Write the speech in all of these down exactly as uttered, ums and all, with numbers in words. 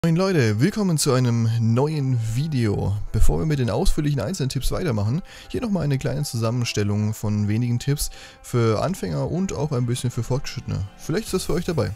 Moin Leute, willkommen zu einem neuen Video. Bevor wir mit den ausführlichen einzelnen Tipps weitermachen, hier nochmal eine kleine Zusammenstellung von wenigen Tipps für Anfänger und auch ein bisschen für Fortgeschrittene. Vielleicht ist das für euch dabei.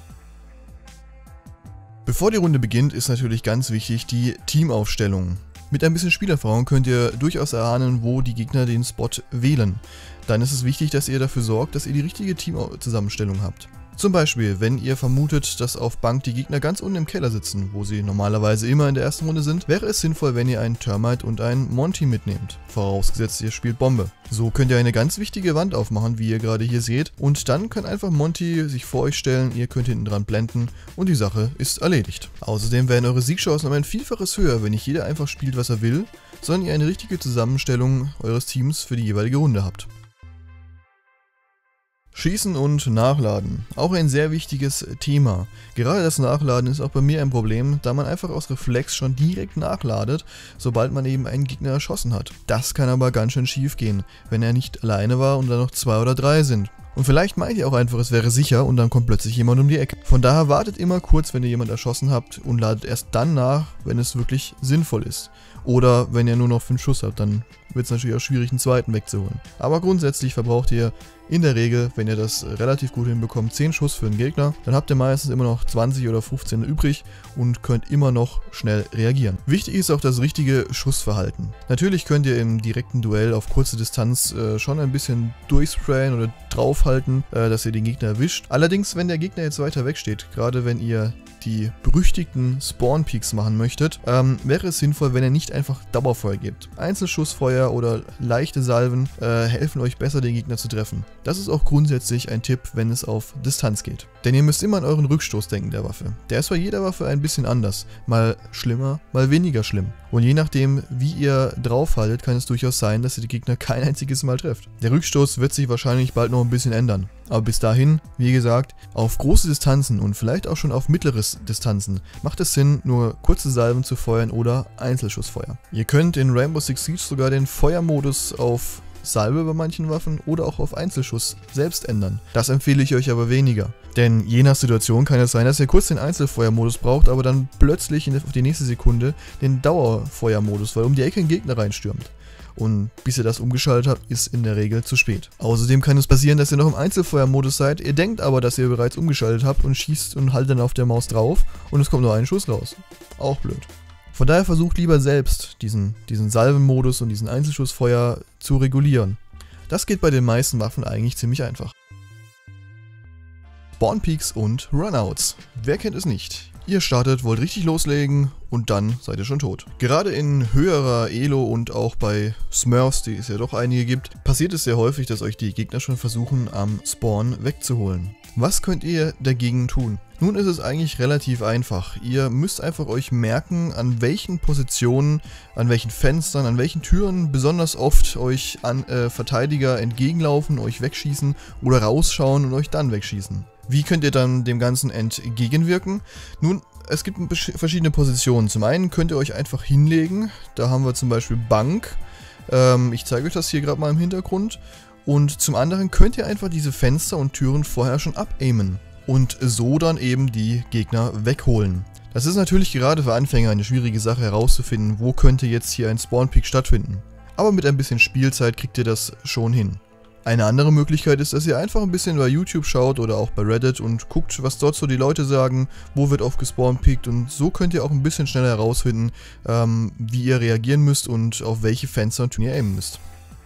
Bevor die Runde beginnt, ist natürlich ganz wichtig die Teamaufstellung. Mit ein bisschen Spielerfahrung könnt ihr durchaus erahnen, wo die Gegner den Spot wählen. Dann ist es wichtig, dass ihr dafür sorgt, dass ihr die richtige Teamzusammenstellung habt. Zum Beispiel, wenn ihr vermutet, dass auf Bank die Gegner ganz unten im Keller sitzen, wo sie normalerweise immer in der ersten Runde sind, wäre es sinnvoll, wenn ihr einen Termite und einen Monty mitnehmt, vorausgesetzt ihr spielt Bombe. So könnt ihr eine ganz wichtige Wand aufmachen, wie ihr gerade hier seht, und dann kann einfach Monty sich vor euch stellen, ihr könnt hinten dran blenden und die Sache ist erledigt. Außerdem werden eure Siegchancen um ein Vielfaches höher, wenn nicht jeder einfach spielt, was er will, sondern ihr eine richtige Zusammenstellung eures Teams für die jeweilige Runde habt. Schießen und Nachladen. Auch ein sehr wichtiges Thema. Gerade das Nachladen ist auch bei mir ein Problem, da man einfach aus Reflex schon direkt nachladet, sobald man eben einen Gegner erschossen hat. Das kann aber ganz schön schief gehen, wenn er nicht alleine war und dann noch zwei oder drei sind. Und vielleicht meint ihr auch einfach, es wäre sicher und dann kommt plötzlich jemand um die Ecke. Von daher wartet immer kurz, wenn ihr jemanden erschossen habt und ladet erst dann nach, wenn es wirklich sinnvoll ist. Oder wenn ihr nur noch fünf Schuss habt, dann wird es natürlich auch schwierig, einen zweiten wegzuholen. Aber grundsätzlich verbraucht ihr in der Regel, wenn ihr das relativ gut hinbekommt, zehn Schuss für einen Gegner. Dann habt ihr meistens immer noch zwanzig oder fünfzehn übrig und könnt immer noch schnell reagieren. Wichtig ist auch das richtige Schussverhalten. Natürlich könnt ihr im direkten Duell auf kurze Distanz äh, schon ein bisschen durchsprayen oder draufhalten, äh, dass ihr den Gegner erwischt. Allerdings, wenn der Gegner jetzt weiter weg steht, gerade wenn ihr die berüchtigten Spawn-Peaks machen möchtet, ähm, wäre es sinnvoll, wenn ihr nicht einfach Dauerfeuer gebt. Einzelschussfeuer oder leichte Salven äh, helfen euch besser, den Gegner zu treffen. Das ist auch grundsätzlich ein Tipp, wenn es auf Distanz geht. Denn ihr müsst immer an euren Rückstoß denken der Waffe. Der ist bei jeder Waffe ein bisschen anders. Mal schlimmer, mal weniger schlimm. Und je nachdem, wie ihr draufhaltet, kann es durchaus sein, dass ihr die Gegner kein einziges Mal trefft. Der Rückstoß wird sich wahrscheinlich bald noch ein bisschen ändern. Aber bis dahin, wie gesagt, auf große Distanzen und vielleicht auch schon auf mittlere Distanzen macht es Sinn, nur kurze Salven zu feuern oder Einzelschussfeuer. Ihr könnt in Rainbow Six Siege sogar den Feuermodus auf Salve bei manchen Waffen oder auch auf Einzelschuss selbst ändern. Das empfehle ich euch aber weniger. Denn je nach Situation kann es sein, dass ihr kurz den Einzelfeuermodus braucht, aber dann plötzlich auf die nächste Sekunde den Dauerfeuermodus, weil um die Ecke ein Gegner reinstürmt. Und bis ihr das umgeschaltet habt, ist in der Regel zu spät. Außerdem kann es passieren, dass ihr noch im Einzelfeuermodus seid, ihr denkt aber, dass ihr bereits umgeschaltet habt und schießt und haltet dann auf der Maus drauf und es kommt nur ein Schuss raus. Auch blöd. Von daher versucht lieber selbst diesen, diesen Salvenmodus und diesen Einzelschussfeuer zu regulieren. Das geht bei den meisten Waffen eigentlich ziemlich einfach. Spawn-Peaks und Runouts. Wer kennt es nicht? Ihr startet, wollt richtig loslegen und dann seid ihr schon tot. Gerade in höherer Elo und auch bei Smurfs, die es ja doch einige gibt, passiert es sehr häufig, dass euch die Gegner schon versuchen, am Spawn wegzuholen. Was könnt ihr dagegen tun? Nun ist es eigentlich relativ einfach. Ihr müsst einfach euch merken, an welchen Positionen, an welchen Fenstern, an welchen Türen besonders oft euch an, äh, Verteidiger entgegenlaufen, euch wegschießen oder rausschauen und euch dann wegschießen. Wie könnt ihr dann dem Ganzen entgegenwirken? Nun, es gibt verschiedene Positionen. Zum einen könnt ihr euch einfach hinlegen. Da haben wir zum Beispiel Bank. Ähm, ich zeige euch das hier gerade mal im Hintergrund. Und zum anderen könnt ihr einfach diese Fenster und Türen vorher schon abaimen. Und so dann eben die Gegner wegholen. Das ist natürlich gerade für Anfänger eine schwierige Sache herauszufinden, wo könnte jetzt hier ein Spawn-Peak stattfinden. Aber mit ein bisschen Spielzeit kriegt ihr das schon hin. Eine andere Möglichkeit ist, dass ihr einfach ein bisschen bei YouTube schaut oder auch bei Reddit und guckt, was dort so die Leute sagen, wo wird oft gespawnpickt, und so könnt ihr auch ein bisschen schneller herausfinden, ähm, wie ihr reagieren müsst und auf welche Fenster und Türen ihr aimen müsst.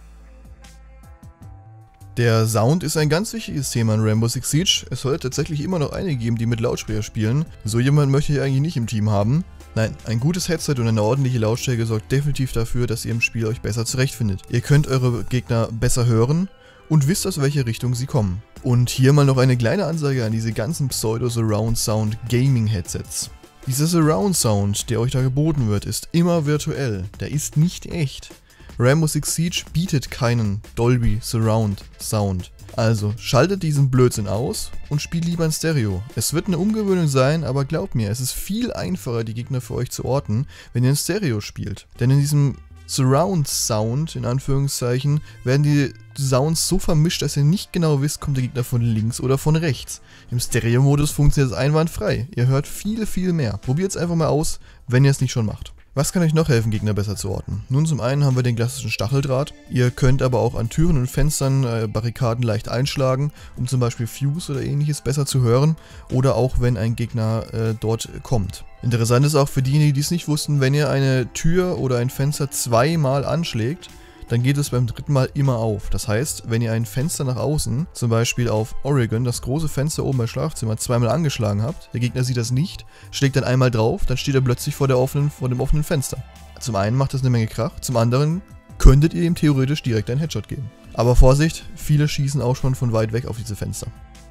Der Sound ist ein ganz wichtiges Thema in Rainbow Six Siege. Es soll tatsächlich immer noch einige geben, die mit Lautsprecher spielen. So jemand möchte ich eigentlich nicht im Team haben. Nein, ein gutes Headset und eine ordentliche Lautstärke sorgt definitiv dafür, dass ihr im Spiel euch besser zurechtfindet. Ihr könnt eure Gegner besser hören und wisst, aus welche Richtung sie kommen. Und hier mal noch eine kleine Ansage an diese ganzen Pseudo-Surround-Sound-Gaming-Headsets. Dieser Surround-Sound, der euch da geboten wird, ist immer virtuell. Der ist nicht echt. Rainbow Six Siege bietet keinen Dolby Surround Sound. Also schaltet diesen Blödsinn aus und spielt lieber in Stereo. Es wird eine Umgewöhnung sein, aber glaubt mir, es ist viel einfacher, die Gegner für euch zu orten, wenn ihr in Stereo spielt. Denn in diesem Surround Sound, in Anführungszeichen, werden die Sounds so vermischt, dass ihr nicht genau wisst, kommt der Gegner von links oder von rechts. Im Stereo-Modus funktioniert es einwandfrei. Ihr hört viel, viel mehr. Probiert es einfach mal aus, wenn ihr es nicht schon macht. Was kann euch noch helfen, Gegner besser zu orten? Nun, zum einen haben wir den klassischen Stacheldraht. Ihr könnt aber auch an Türen und Fenstern äh, Barrikaden leicht einschlagen, um zum Beispiel Fuse oder ähnliches besser zu hören. Oder auch, wenn ein Gegner äh, dort kommt. Interessant ist auch für diejenigen, die es nicht wussten, wenn ihr eine Tür oder ein Fenster zweimal anschlägt, dann geht es beim dritten Mal immer auf. Das heißt, wenn ihr ein Fenster nach außen, zum Beispiel auf Oregon, das große Fenster oben beim Schlafzimmer, zweimal angeschlagen habt, der Gegner sieht das nicht, schlägt dann einmal drauf, dann steht er plötzlich vor, der offenen, vor dem offenen Fenster. Zum einen macht das eine Menge Krach, zum anderen könntet ihr ihm theoretisch direkt einen Headshot geben. Aber Vorsicht, viele schießen auch schon von weit weg auf diese Fenster.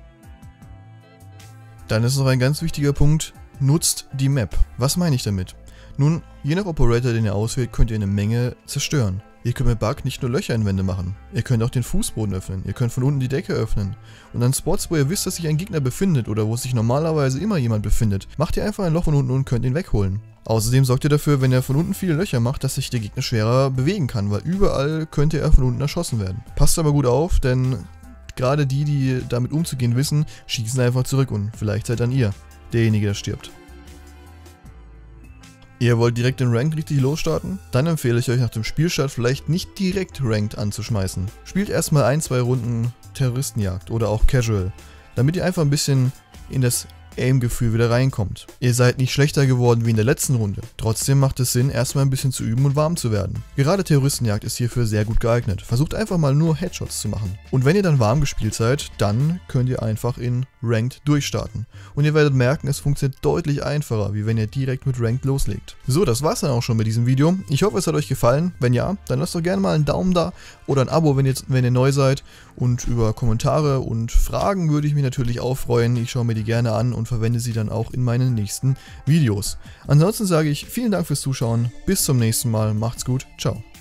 Dann ist noch ein ganz wichtiger Punkt, nutzt die Map. Was meine ich damit? Nun, je nach Operator, den ihr auswählt, könnt ihr eine Menge zerstören. Ihr könnt mit Bug nicht nur Löcher in Wände machen, ihr könnt auch den Fußboden öffnen, ihr könnt von unten die Decke öffnen. Und an Spots, wo ihr wisst, dass sich ein Gegner befindet oder wo sich normalerweise immer jemand befindet, macht ihr einfach ein Loch von unten und könnt ihn wegholen. Außerdem sorgt ihr dafür, wenn er von unten viele Löcher macht, dass sich der Gegner schwerer bewegen kann, weil überall könnte er von unten erschossen werden. Passt aber gut auf, denn gerade die, die damit umzugehen wissen, schießen einfach zurück und vielleicht seid dann ihr derjenige, der stirbt. Ihr wollt direkt den Ranked richtig losstarten? Dann empfehle ich euch nach dem Spielstart vielleicht nicht direkt Ranked anzuschmeißen. Spielt erstmal ein, zwei Runden Terroristenjagd oder auch Casual, damit ihr einfach ein bisschen in das Aim-Gefühl wieder reinkommt. Ihr seid nicht schlechter geworden wie in der letzten Runde. Trotzdem macht es Sinn, erstmal ein bisschen zu üben und warm zu werden. Gerade Terroristenjagd ist hierfür sehr gut geeignet. Versucht einfach mal nur Headshots zu machen. Und wenn ihr dann warm gespielt seid, dann könnt ihr einfach in Ranked durchstarten. Und ihr werdet merken, es funktioniert deutlich einfacher, wie wenn ihr direkt mit Ranked loslegt. So, das war's dann auch schon mit diesem Video. Ich hoffe, es hat euch gefallen. Wenn ja, dann lasst doch gerne mal einen Daumen da oder ein Abo, wenn ihr, wenn ihr neu seid. Und über Kommentare und Fragen würde ich mich natürlich auch freuen. Ich schaue mir die gerne an und verwende sie dann auch in meinen nächsten Videos. Ansonsten sage ich vielen Dank fürs Zuschauen. Bis zum nächsten Mal. Macht's gut. Ciao.